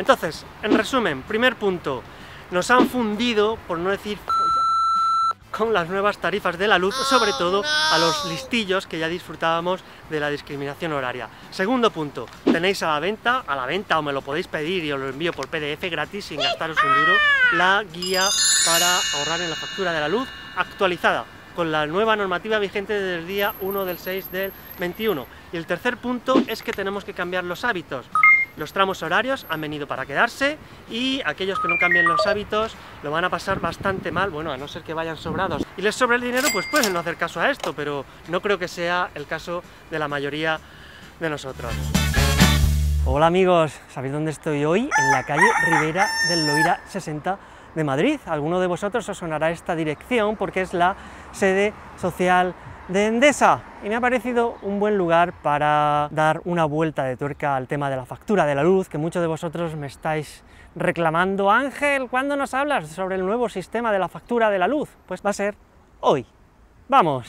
Entonces, en resumen, primer punto, nos han fundido, por no decir con las nuevas tarifas de la luz, sobre todo a los listillos que ya disfrutábamos de la discriminación horaria. Segundo punto, tenéis a la venta o me lo podéis pedir y os lo envío por PDF gratis sin gastaros un duro, la guía para ahorrar en la factura de la luz actualizada con la nueva normativa vigente desde el día 1 del 6 del 21. Y el tercer punto es que tenemos que cambiar los hábitos. Los tramos horarios han venido para quedarse y aquellos que no cambien los hábitos lo van a pasar bastante mal, bueno, a no ser que vayan sobrados y les sobre el dinero, pues pueden no hacer caso a esto, pero no creo que sea el caso de la mayoría de nosotros. Hola amigos, ¿sabéis dónde estoy hoy? En la calle Ribera del Loira 60 de Madrid. A alguno de vosotros os sonará esta dirección porque es la sede social de Endesa y me ha parecido un buen lugar para dar una vuelta de tuerca al tema de la factura de la luz, que muchos de vosotros me estáis reclamando. Ángel, ¿cuándo nos hablas sobre el nuevo sistema de la factura de la luz? Pues va a ser hoy. ¡Vamos!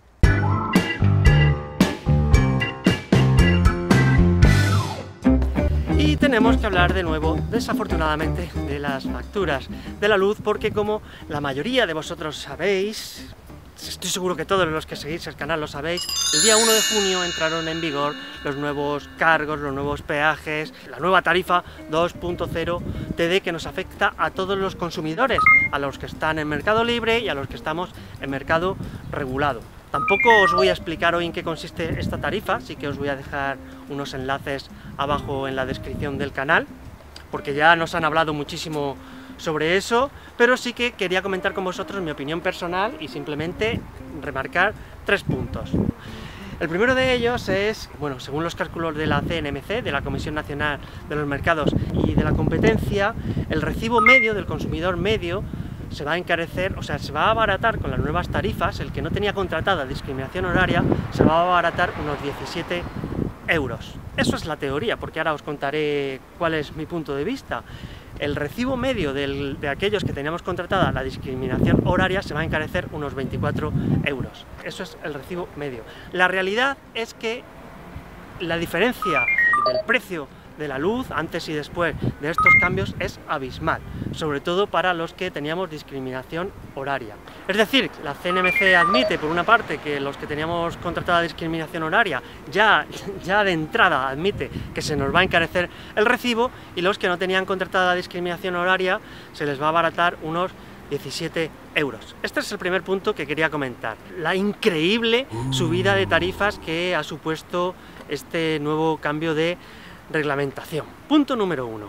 Y tenemos que hablar de nuevo, desafortunadamente, de las facturas de la luz, porque como la mayoría de vosotros sabéis, estoy seguro que todos los que seguís el canal lo sabéis, el día 1 de junio entraron en vigor los nuevos cargos, los nuevos peajes, la nueva tarifa 2.0 TD que nos afecta a todos los consumidores, a los que están en mercado libre y a los que estamos en mercado regulado. Tampoco os voy a explicar hoy en qué consiste esta tarifa, sí que os voy a dejar unos enlaces abajo en la descripción del canal, porque ya nos han hablado muchísimo sobre eso, pero sí que quería comentar con vosotros mi opinión personal y simplemente remarcar 3 puntos. El primero de ellos es, bueno, según los cálculos de la CNMC, de la Comisión Nacional de los Mercados y de la Competencia, el recibo medio del consumidor medio se va a encarecer, o sea, se va a abaratar con las nuevas tarifas. El que no tenía contratada discriminación horaria se va a abaratar unos 17 euros. Eso es la teoría, porque ahora os contaré cuál es mi punto de vista. El recibo medio de aquellos que teníamos contratada la discriminación horaria se va a encarecer unos 24 euros. Eso es el recibo medio. La realidad es que la diferencia del precio de la luz antes y después de estos cambios es abismal, sobre todo para los que teníamos discriminación horaria. Es decir, la CNMC admite por una parte que los que teníamos contratada discriminación horaria ya de entrada admite que se nos va a encarecer el recibo, y los que no tenían contratada discriminación horaria se les va a abaratar unos 17 euros. Este es el primer punto que quería comentar, la increíble subida de tarifas que ha supuesto este nuevo cambio de reglamentación. Punto número 1.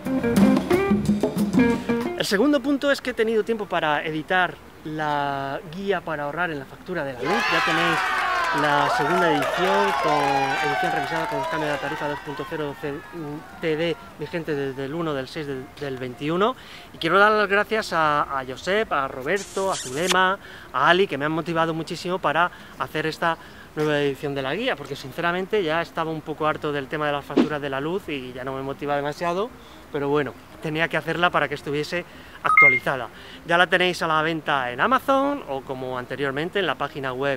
El segundo punto es que he tenido tiempo para editar la guía para ahorrar en la factura de la luz. Ya tenéis la segunda edición, con edición revisada con los cambios de la tarifa 2.0 TD vigente desde el 1 del 6 del 21. Y quiero dar las gracias a Josep, a Roberto, a Zulema, a Ali, que me han motivado muchísimo para hacer esta nueva edición de la guía, porque sinceramente ya estaba un poco harto del tema de las facturas de la luz y ya no me motiva demasiado, pero bueno, tenía que hacerla para que estuviese actualizada. Ya la tenéis a la venta en Amazon o, como anteriormente, en la página web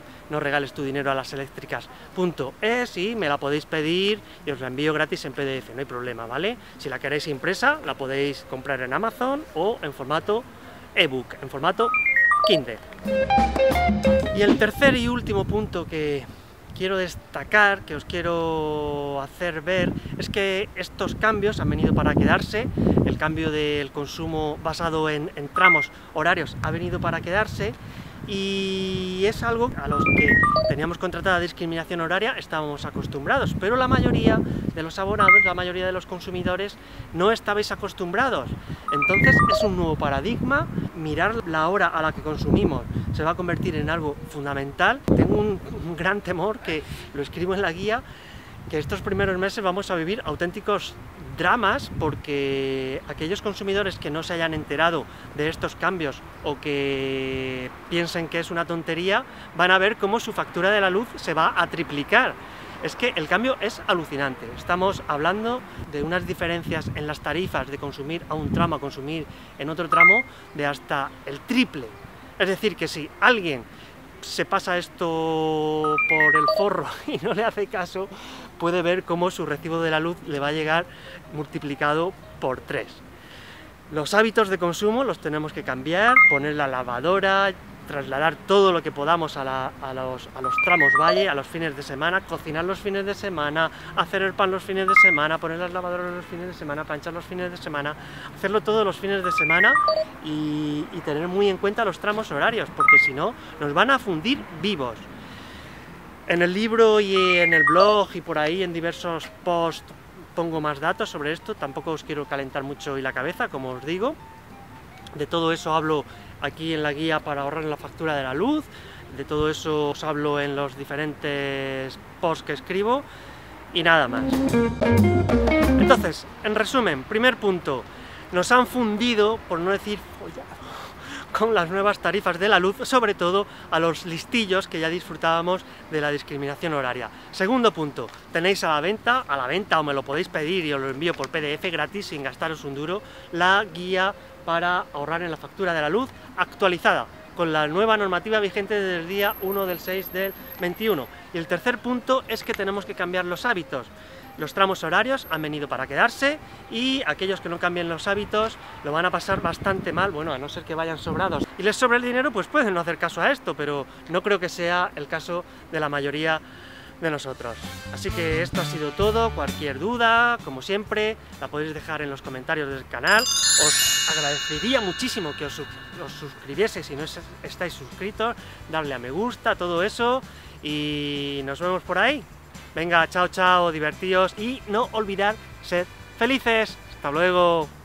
noregalestudineroalaseléctricas.es, y me la podéis pedir y os la envío gratis en PDF, no hay problema, ¿vale? Si la queréis impresa, la podéis comprar en Amazon o en formato ebook, en formato Kindle. Y el tercer y último punto que quiero destacar, que os quiero hacer ver, es que estos cambios han venido para quedarse. El cambio del consumo basado en tramos horarios ha venido para quedarse, y es algo a los que teníamos contratada discriminación horaria estábamos acostumbrados, pero la mayoría de los abonados, la mayoría de los consumidores no estabais acostumbrados. Entonces es un nuevo paradigma. Mirar la hora a la que consumimos se va a convertir en algo fundamental. Tengo un gran temor, que lo escribo en la guía, que estos primeros meses vamos a vivir auténticos dramas, porque aquellos consumidores que no se hayan enterado de estos cambios o que piensen que es una tontería, van a ver cómo su factura de la luz se va a triplicar. Es que el cambio es alucinante. Estamos hablando de unas diferencias en las tarifas de consumir a un tramo a consumir en otro tramo de hasta el triple. Es decir, que si alguien se pasa esto por el forro y no le hace caso, puede ver cómo su recibo de la luz le va a llegar multiplicado por 3. Los hábitos de consumo los tenemos que cambiar, poner la lavadora, trasladar todo lo que podamos a los tramos valle, a los fines de semana, cocinar los fines de semana, hacer el pan los fines de semana, poner las lavadoras los fines de semana, planchar los fines de semana, hacerlo todos los fines de semana y tener muy en cuenta los tramos horarios, porque si no, nos van a fundir vivos. En el libro y en el blog y por ahí en diversos posts pongo más datos sobre esto, tampoco os quiero calentar mucho hoy la cabeza, como os digo. De todo eso hablo aquí en la guía para ahorrar en la factura de la luz, de todo eso os hablo en los diferentes posts que escribo y nada más. Entonces, en resumen, primer punto, nos han fundido, por no decir follado, con las nuevas tarifas de la luz, sobre todo a los listillos que ya disfrutábamos de la discriminación horaria. Segundo punto, tenéis a la venta o me lo podéis pedir y os lo envío por PDF gratis sin gastaros un duro, la guía para ahorrar en la factura de la luz actualizada con la nueva normativa vigente desde el día 1 del 6 del 21. Y el tercer punto es que tenemos que cambiar los hábitos. Los tramos horarios han venido para quedarse y aquellos que no cambien los hábitos lo van a pasar bastante mal, bueno, a no ser que vayan sobrados y les sobre el dinero, pues pueden no hacer caso a esto, pero no creo que sea el caso de la mayoría de nosotros. Así que esto ha sido todo. Cualquier duda, como siempre, la podéis dejar en los comentarios del canal. Os agradecería muchísimo que os suscribieseis si no estáis suscritos, darle a me gusta, todo eso, y nos vemos por ahí. Venga, chao, chao, divertíos y no olvidar ser felices. ¡Hasta luego!